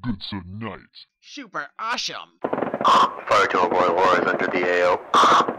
tonight. Super awesome. Fire to avoid horrors under the AO.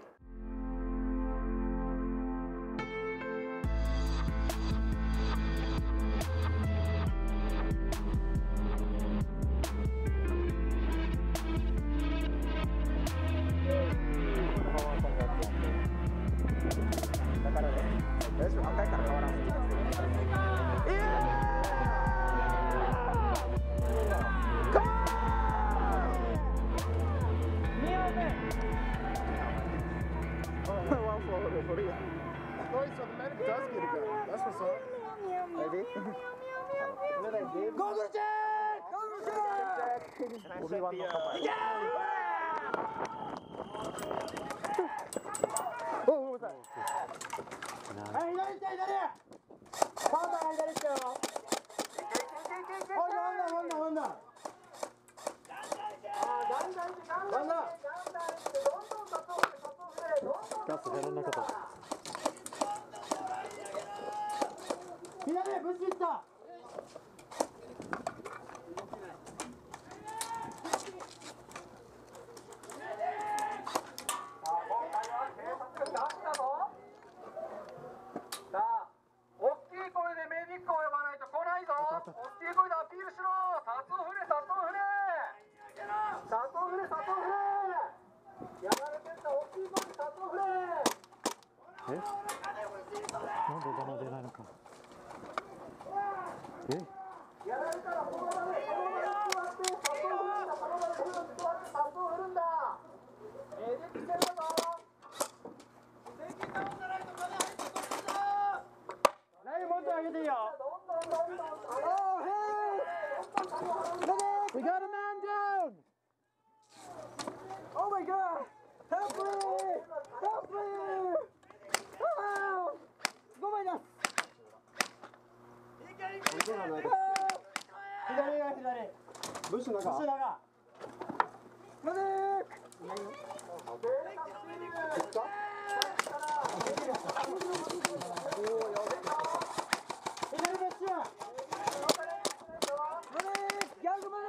We got a man down! Oh my god! Help me! Help me! Oh! Go my god! 左が左。ブッシュ中。メディック。左ブッシュ。ギャングマネ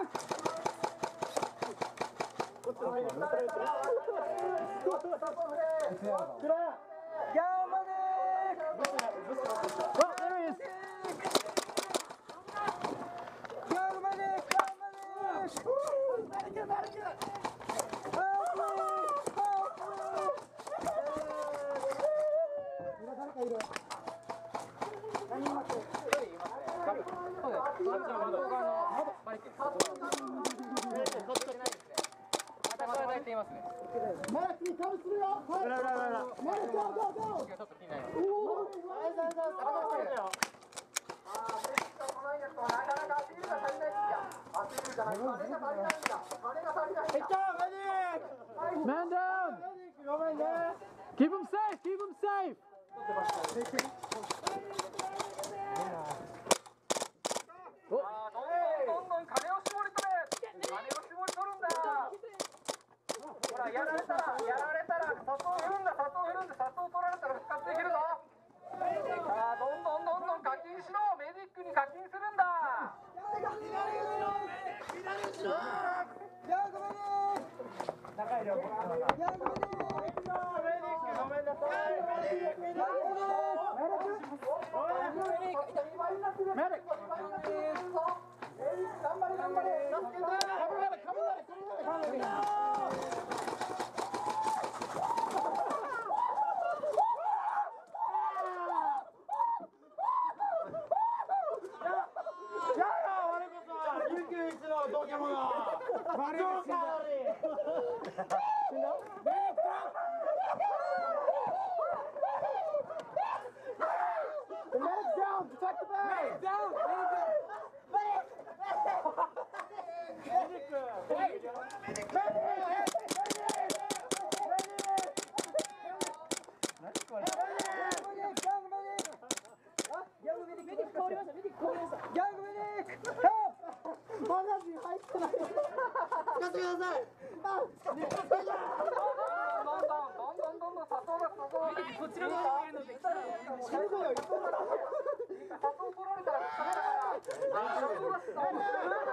Man down! Keep him safe! Keep him safe! どんどん金を絞り取れ！金を絞り取るんだ！ほら、やられたら、札を振るんだ、札を取られたら復活できるぞ！さあ、どんどん課金しろ！メディックに課金するんだ！高い量。メディック、ごめんなさい。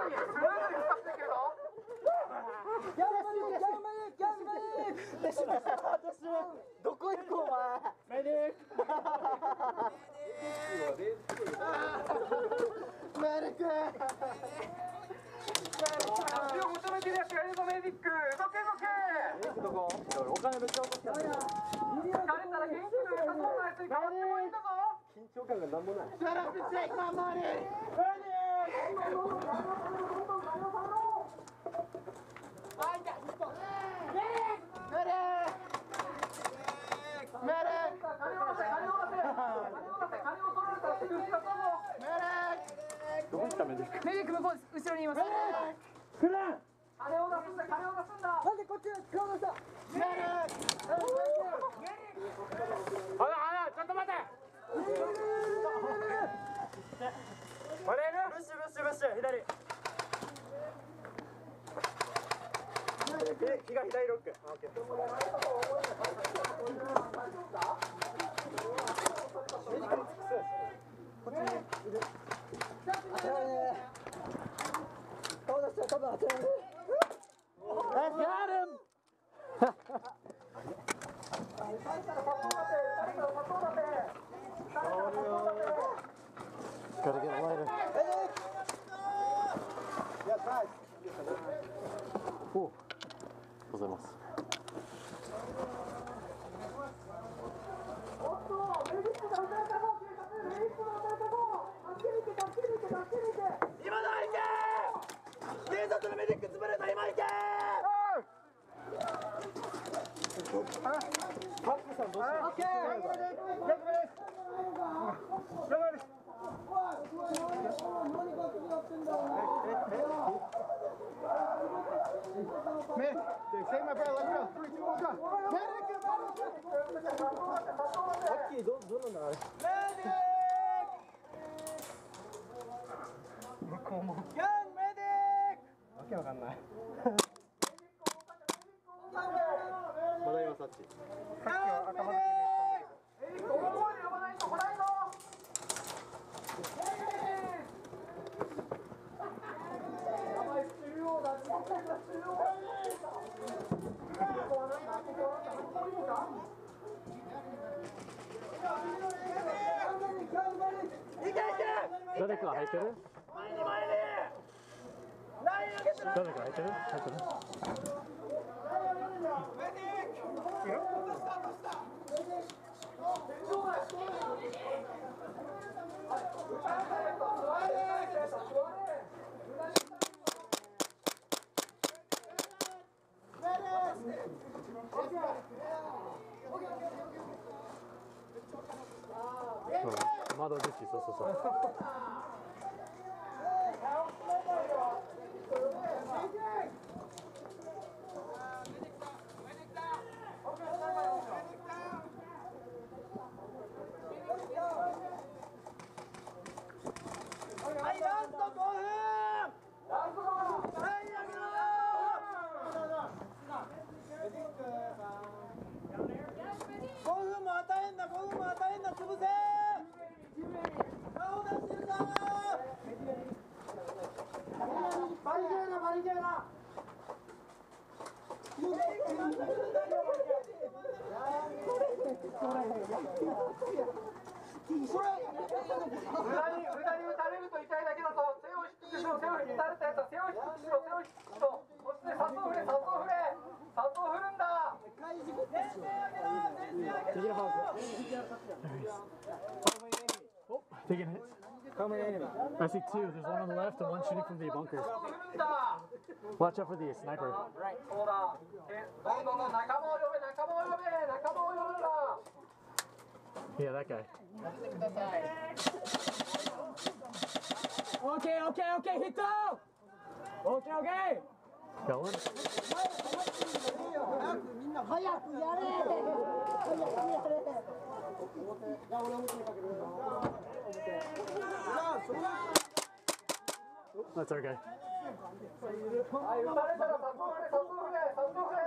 スムーズに復活できるぞ。 どこ行くお前。メディック。メディック。 足を求めてるやつがいるぞ、メディック。どけどけ。 どこ？お金めっちゃ落としてる。 疲れたら元気の良さそうなやつに変わってもいいんだぞ。 緊張感がなんもない。どこ行ったメディック？ メディック向こう後ろにいます。 金を出すんだ、金を出すんだ。 なんでこっちに顔出した？メディック。 ほらちょっと待て。 ブッシュ左。左ロック。顔出したら多分当てられる。 Got him. Gotta get lighter. Yes, nice. ございます。 今の行け！警察のメディック潰れた今行け！パックさんどうしよう？オッケー。Save my breath, let's go. 3, 2, 1, go. Medic! どうなんだあれ？向こうも。わけわかんない。まだ今さっき。さっきは頭だけね。 誰か入ってる？誰か入ってる？まだです。そう。 無駄に打たれると痛いだけだぞ。背を低くしろ、背を低くされたやつは背を低くしろ、背を低くしろ。そして砂糖振れ、砂糖振るんだ。 Oh, taking hits. I see two. There's one on the left and one shooting from the bunker. Watch out for the sniper. そうだ。どんどん仲間を呼べ、仲間を呼べ、仲間を呼ぶんだ。 Yeah, that guy. Okay, hit down! Okay. Going? 早くやれ。 That's our guy. はい、打たれたら砂糖振れ、砂糖振れ、砂糖振れ。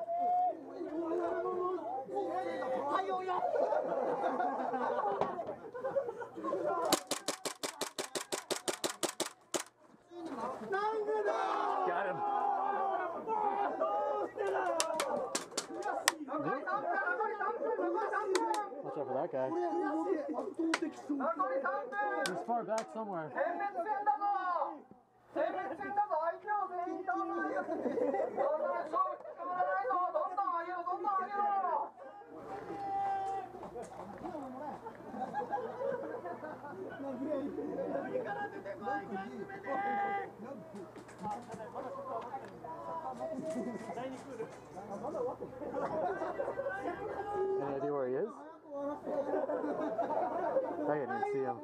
はいよや。 Got him. Watch out for that guy. He's far back somewhere. 殲滅戦だぞ、相手を全員倒さないように。どんどん勝負決まらないぞ、どんどん上げろ、どんどん上げろ。 Any idea where he is? I didn't see him.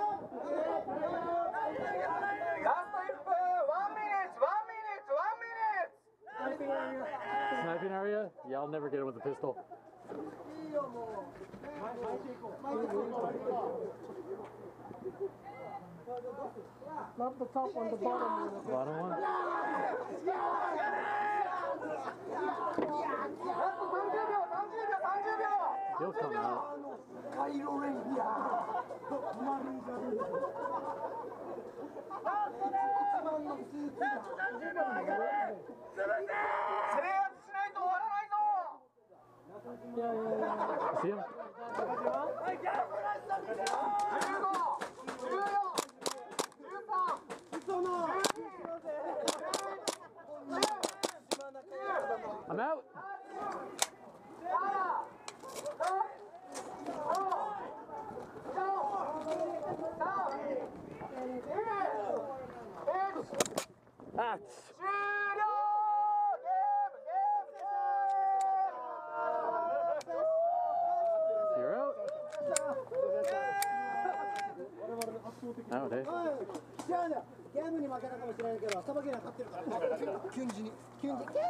Last 1分、1 minute, 1 minute, 1 minute. Sniping area? Yeah, I'll never get him with a pistol. Not the top one, the bottom one. Bottom one? ラスト30秒、30秒、30秒。 He'll come out. 制圧しないと終わらないぞ。 See him? 15、14、13、12、11、10。 I'm out. Ah. You're out. Out, eh? ゲームに負けたかもしれないけど、さばきには勝ってるから。キュンジに。キュンジ。 ゲー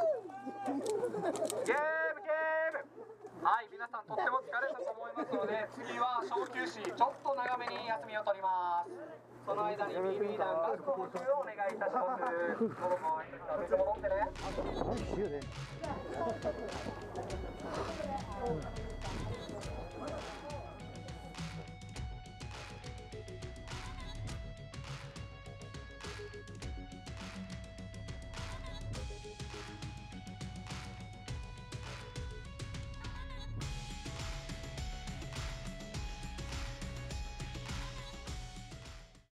ムはい、皆さんとっても疲れたと思いますので、次は小休止、ちょっと長めに休みを取ります。その間に BB 弾ガスの補充をお願いいたします。どうも、水戻ってね。 I'm shooting.